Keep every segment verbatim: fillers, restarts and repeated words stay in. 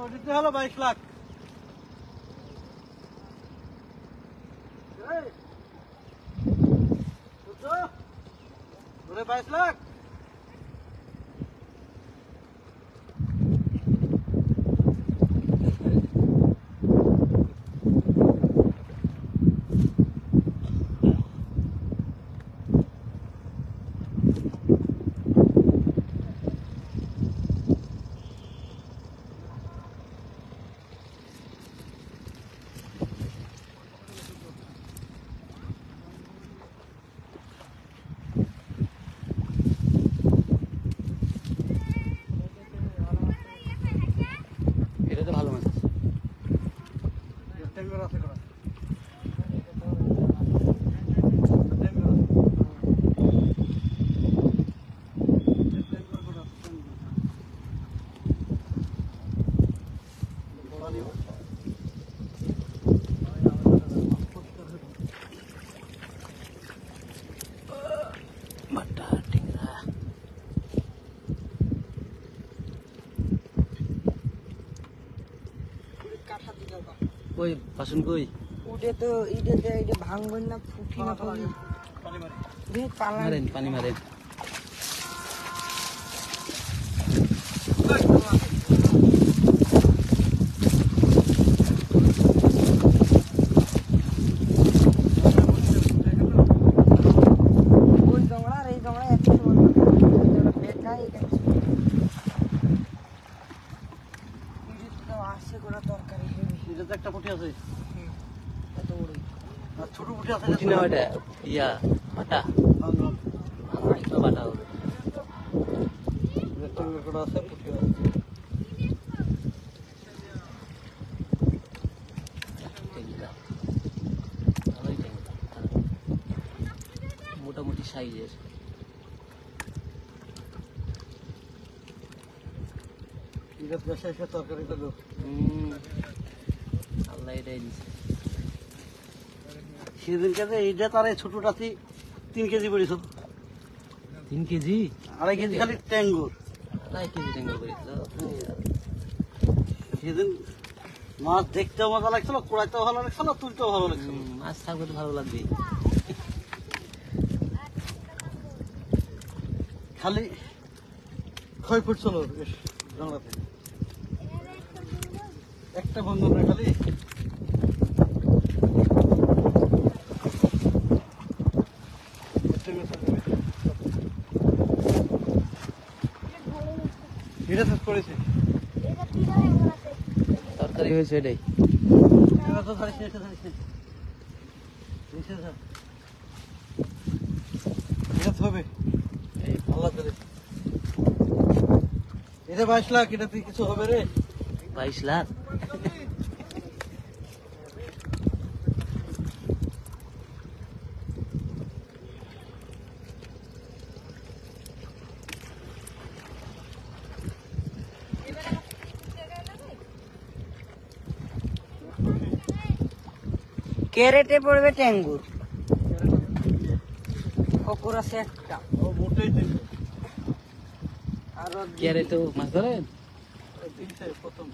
দিতে হলো বাইশ লাখ। বাইশ লাখ ভালো মাছ আছে। কই বাসন কই উঠে তো ইডে দে ইডে ভাঙবেন না ফুটি না পানি পানি মারি রে পালা মারেন পানি মারেন ওই জংড়া রে জংড়া একটু বেকাই ইডে তো আসে করা তরকারি হেবি এটা তো একটা পুঁটি আছে, এত বড় আর ছোট পুঁটি আছে। পুঁটি না ওটা ইয়া বাটা এটা বাটা হবে। রেক্টাঙ্গেল করা আছে, পুঁটি আছে। মোটামুটি সাইজের এটা দেশে এসে তরকারি করলো। আল্লাহ এটাই দিচ্ছে। সেদিনকে যে এইটা তার এই ছোটটাতে তিন কেজি পড়েছ, তিন কেজি আড়াই কেজি খালি ট্যাঙ্গুর। আড়াই কেজি ট্যাঙ্গো করেছিল। সেদিন মাছ দেখতেও মজা লাগছিল, কোড়াইতেও ভালো লাগছিল, তুলতেও ভালো লাগছিল। মাছ থাকবে তো ভালো লাগবে। খালি ক্ষয় ফুটছিল জানলাতে, একটা বন্ধ করে খালি এটা শেষ করেছে। তরকারি হয়েছে এটাই। এটা তো ধরিস না, এটা ধরিস না। এসে যা। এটা তো হবে। এই আল্লাহ করে। এটা বাইশ লাখ, এটা তুই কিছু হবে রে। বাইশ লাখ ক্যারেটে পড়বে ট্যাঙ্গুর পুকুর আছে একটা ও মোটেই দিন। আরো ক্যারে তো মাছ ধরেন দিনছে প্রথম।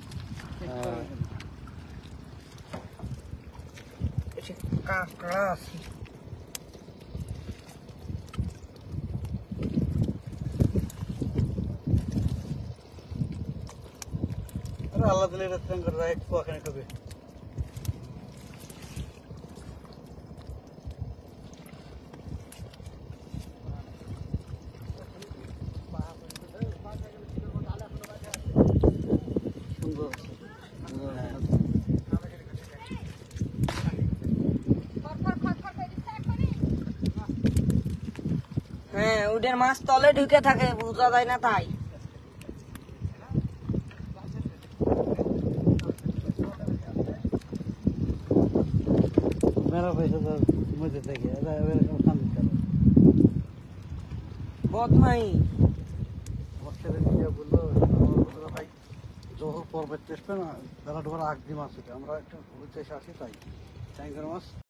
কাঁকড়া আছে আরে আল্লাহ দিলে এটা ট্যাঙ্গুর রাইট পোয়াখানে খাবে। সুন্দর হ্যাঁ ওদের মাছ তলে ঢুকে থাকে বোঝা যায় না তাই মেরা পয়সা তো মধ্যে থেকে বদমাই বললো ভাই যখন পর্বত টেস্ট না বেলা ঢোকার আগ দিয়ে মাছ উঠে, আমরা একটু ঘুরতে এসে আসি, তাই ট্যাঙ্কের মাছ